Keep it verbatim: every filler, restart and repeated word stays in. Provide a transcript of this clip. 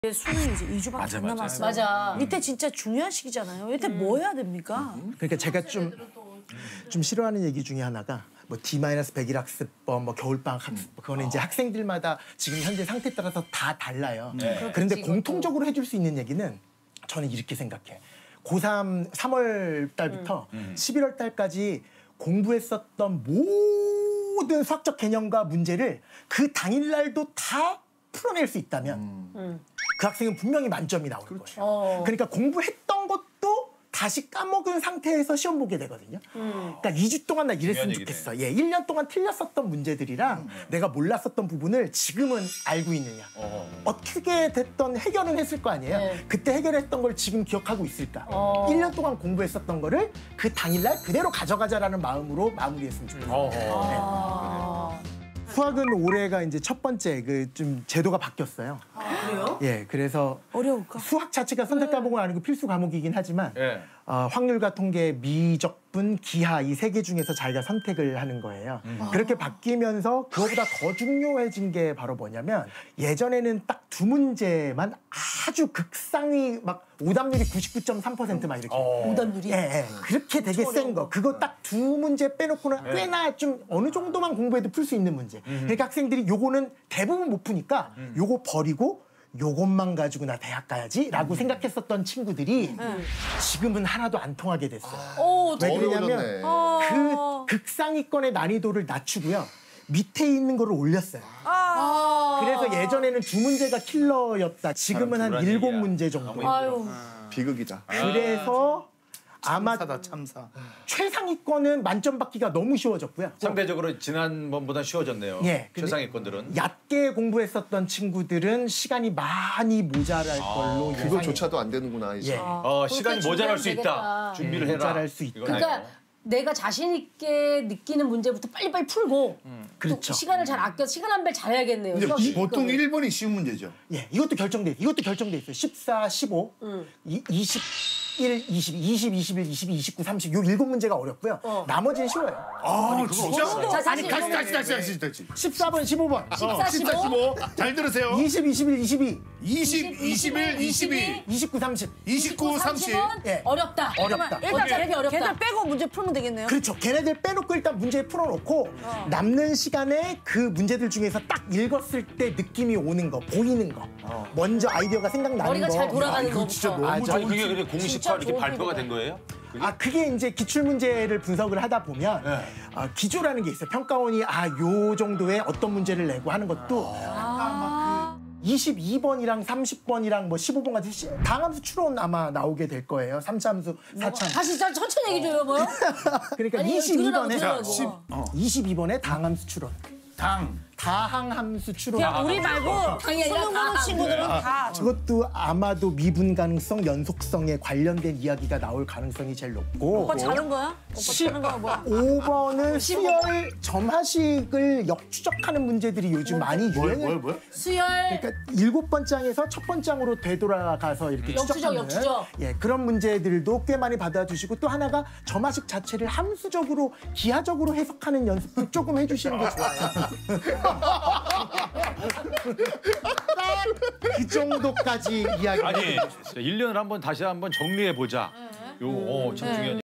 수능이 이제 이 주밖에 안 남았어요. 맞아. 이때 진짜 중요한 시기잖아요. 이때 음. 뭐 해야 됩니까? 음. 그러니까 제가 좀, 좀 싫어하는 얘기 중에 하나가 뭐 디 백일 학습법, 뭐 겨울방학 학습법, 그거는 어. 이제 학생들마다 지금 현재 상태에 따라서 다 달라요. 네. 그런데 공통적으로 해줄 수 있는 얘기는 저는 이렇게 생각해. 고삼 삼월 달부터 음. 음. 십일월 달까지 공부했었던 모든 수학적 개념과 문제를 그 당일날도 다 풀어낼 수 있다면 음. 그 학생은 분명히 만점이 나올 그렇죠. 거예요. 어. 그러니까 공부했던 것도 다시 까먹은 상태에서 시험 보게 되거든요. 음. 그러니까 이 주 동안 나 이랬으면 좋겠어. 예, 일 년 동안 틀렸었던 문제들이랑 음. 내가 몰랐었던 부분을 지금은 알고 있느냐. 어. 어떻게 됐던 해결은 했을 거 아니에요. 네. 그때 해결했던 걸 지금 기억하고 있을까. 어. 일 년 동안 공부했었던 거를 그 당일날 그대로 가져가자라는 마음으로 마무리했으면 좋겠어요. 어. 네. 아. 수학은 올해가 이제 첫 번째 그 좀 제도가 바뀌었어요. 아, 그래요? 예, 그래서 어려울까? 수학 자체가 선택 과목은 아니고 필수 과목이긴 하지만 네. 어, 확률과 통계, 미적분, 기하 이 세 개 중에서 자기가 선택을 하는 거예요. 음. 그렇게 바뀌면서 그거보다 더 중요해진 게 바로 뭐냐면 예전에는 딱 두 문제만 아주 극상위 막 오답률이 구십구 점 삼 퍼센트 막 이렇게. 어. 오답률이? 예, 예. 그렇게 되게 센 거. 그거 딱 두 문제 빼놓고는 네. 꽤나 좀 어느 정도만 공부해도 풀 수 있는 문제. 음. 그러니까 학생들이 요거는 대부분 못 푸니까 음. 요거 버리고 요것만 가지고 나 대학 가야지 라고 음. 생각했었던 친구들이 음. 지금은 하나도 안 통하게 됐어요. 아. 오, 왜 그러냐면 아. 그 극상위권의 난이도를 낮추고요. 밑에 있는 거를 올렸어요. 아. 그래서 예전에는 두 문제가 킬러였다. 지금은 한 일곱 문제 정도. 아유. 비극이다. 그래서 아마 참사다, 참사. 최상위권은 만점 받기가 너무 쉬워졌고요. 상대적으로 지난번보다 쉬워졌네요. 예, 최상위권들은. 얕게 공부했었던 친구들은 시간이 많이 모자랄 아, 걸로 예상이. 그거조차도 안 되는구나. 이제. 예. 어, 시간이 모자랄 수 있다. 준비를 예, 해라. 모자랄 수 있다. 그러니까 내가 자신 있게 느끼는 문제부터 빨리빨리 풀고 음. 그렇죠. 시간을 잘 아껴 시간 안배를 잘해야겠네요. 근데 보통 일 번이 쉬운 문제죠. 예, 이것도 결정돼. 이것도 결정돼 있어요. 십사, 십오, 음. 이십일, 이십, 이십, 이십일, 이십이, 이십구, 삼십 요 일곱 문제가 어렵고요. 어. 나머지는 쉬워요. 아, 아니, 진짜? 자, 아니, 다시, 다시, 다시, 다시, 다시. 십사 번, 십오 번. 십사, 십오. 십오. 잘 들으세요. 이십, 이십일, 이십이. 이십, 이십일, 이십이. 이십구, 삼십. 이십구, 삼십. 예. 어렵다. 어렵다. 일단 어렵게 어렵다. 걔들 빼고 문제 풀면 되겠네요. 그렇죠. 걔네들 빼놓고 일단 문제 풀어놓고 어. 남는 시간에 그 문제들 중에서 딱 읽었을 때 느낌이 오는 거, 보이는 거. 어. 먼저 아이디어가 생각나는 머리가 거. 잘 돌아가는 거. 진짜 너무 아, 아니, 그게 그게 공식화 이렇게 발표가 된 거예요? 그게? 아, 그게 이제 기출문제를 분석을 하다 보면 네. 어, 기조라는 게 있어요. 평가원이 아, 요 정도의 어떤 문제를 내고 하는 것도 아. 이십이 번이랑 삼십 번이랑 뭐 십오 번 같은 다항함수 추론 아마 나오게 될 거예요. 삼차함수, 사차함수. 다시 천천히 얘기 좀 해봐요. 그러니까 아니, 이십이 번에 십, 어. 이십이 번에 다항함수 추론. 당. 다항함수 추론. 야, 우리 말고 당이 아니라 수능 보는 친구들은 아, 다. 그것도 아마도 미분 가능성, 연속성에 관련된 이야기가 나올 가능성이 제일 높고. 오빠 자는 거야? 오빠 자는 거야 뭐야? 오 번은 수열 점하식을 역추적하는 문제들이 요즘 많이 유행을. 뭘, 뭘? 수열. 그러니까 일곱 번 장에서 첫 번 장으로 되돌아가서 이렇게 역추적, 추적하는 역추적. 예, 그런 문제들도 꽤 많이 받아주시고 또 하나가 점하식 자체를 함수적으로 기하적으로 해석하는 연습도 조금 해주시는 게 좋아요. 그 정도까지 이야기. 아니, 일 년을 한번 다시 한번 정리해 보자. 요, 어, 참 중요한.